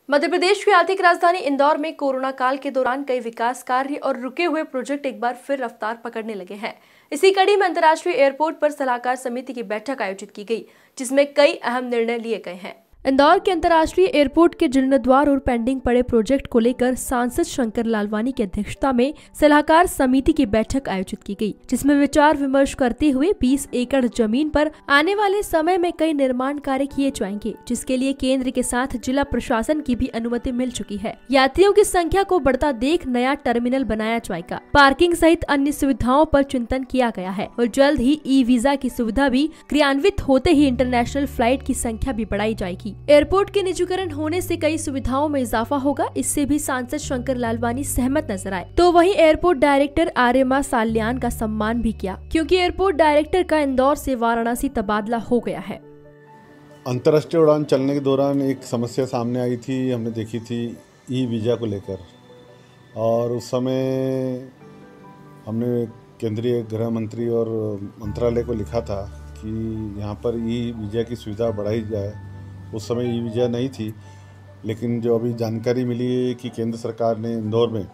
मध्य प्रदेश की आर्थिक राजधानी इंदौर में कोरोना काल के दौरान कई विकास कार्य और रुके हुए प्रोजेक्ट एक बार फिर रफ्तार पकड़ने लगे हैं। इसी कड़ी में अंतर्राष्ट्रीय एयरपोर्ट पर सलाहकार समिति की बैठक आयोजित की गई, जिसमें कई अहम निर्णय लिए गए हैं। इंदौर के अंतर्राष्ट्रीय एयरपोर्ट के जीर्णोद्वार और पेंडिंग पड़े प्रोजेक्ट को लेकर सांसद शंकर लालवानी की अध्यक्षता में सलाहकार समिति की बैठक आयोजित की गई, जिसमें विचार विमर्श करते हुए 20 एकड़ जमीन पर आने वाले समय में कई निर्माण कार्य किए जाएंगे, जिसके लिए केंद्र के साथ जिला प्रशासन की भी अनुमति मिल चुकी है। यात्रियों की संख्या को बढ़ता देख नया टर्मिनल बनाया जाएगा। पार्किंग सहित अन्य सुविधाओं पर चिंतन किया गया है और जल्द ही ई वीजा की सुविधा भी क्रियान्वित होते ही इंटरनेशनल फ्लाइट की संख्या भी बढ़ाई जाएगी। एयरपोर्ट के निजीकरण होने से कई सुविधाओं में इजाफा होगा, इससे भी सांसद शंकर लालवानी सहमत नजर आए। तो वहीं एयरपोर्ट डायरेक्टर आर्यमा साल्यान का सम्मान भी किया, क्योंकि एयरपोर्ट डायरेक्टर का इंदौर से वाराणसी तबादला हो गया है। अंतर्राष्ट्रीय उड़ान चलने के दौरान एक समस्या सामने आई थी, हमने देखी थी ई वीजा को लेकर, और उस समय हमने केंद्रीय गृह मंत्री और मंत्रालय को लिखा था कि यहाँ पर ई वीजा की सुविधा बढ़ाई जाए। उस समय ई वीजा नहीं थी, लेकिन जो अभी जानकारी मिली है कि केंद्र सरकार ने इंदौर में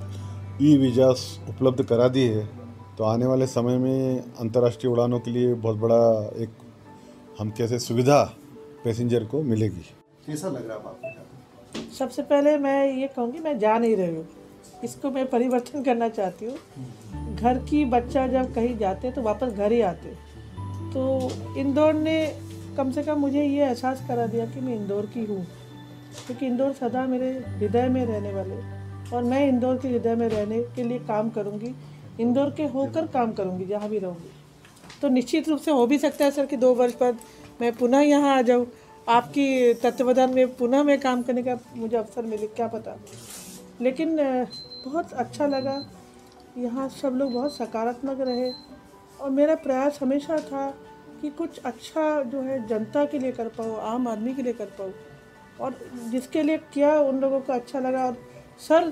ई वीजा उपलब्ध करा दी है, तो आने वाले समय में अंतर्राष्ट्रीय उड़ानों के लिए बहुत बड़ा एक हम कैसे सुविधा पैसेंजर को मिलेगी। कैसा लग रहा है आपको? सबसे पहले मैं ये कहूँगी, मैं जा नहीं रही हूँ, इसको मैं परिवर्तन करना चाहती हूँ। घर की बच्चा जब कहीं जाते तो वापस घर ही आते, तो इंदौर ने कम से कम मुझे ये एहसास करा दिया कि मैं इंदौर की हूँ, क्योंकि इंदौर सदा मेरे हृदय में रहने वाले, और मैं इंदौर के हृदय में रहने के लिए काम करूँगी, इंदौर के होकर काम करूँगी जहाँ भी रहूँगी। तो निश्चित रूप से हो भी सकता है सर कि 2 वर्ष बाद मैं पुनः यहाँ आ जाऊँ, आपकी तत्वावधान में पुनः मैं काम करने का मुझे अवसर मिले, क्या पता। लेकिन बहुत अच्छा लगा, यहाँ सब लोग बहुत सकारात्मक रहे, और मेरा प्रयास हमेशा था कि कुछ अच्छा जो है जनता के लिए कर पाऊँ, आम आदमी के लिए कर पाऊँ, और जिसके लिए किया उन लोगों को अच्छा लगा। और सर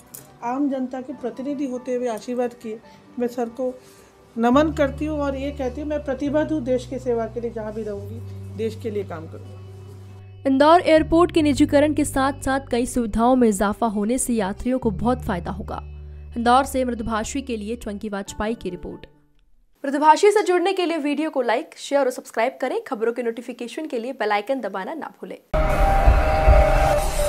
आम जनता के प्रतिनिधि होते हुए आशीर्वाद किए, मैं सर को नमन करती हूँ और ये कहती हूँ मैं प्रतिबद्ध हूँ देश की सेवा के लिए, जहाँ भी रहूँगी देश के लिए काम करूँगी। इंदौर एयरपोर्ट के निजीकरण के साथ साथ कई सुविधाओं में इजाफा होने से यात्रियों को बहुत फायदा होगा। इंदौर से मृदुभाषी के लिए चंकी वाजपेयी की रिपोर्ट। मृदुभाषी से जुड़ने के लिए वीडियो को लाइक, शेयर और सब्सक्राइब करें। खबरों के नोटिफिकेशन के लिए बेल आइकन दबाना ना भूलें।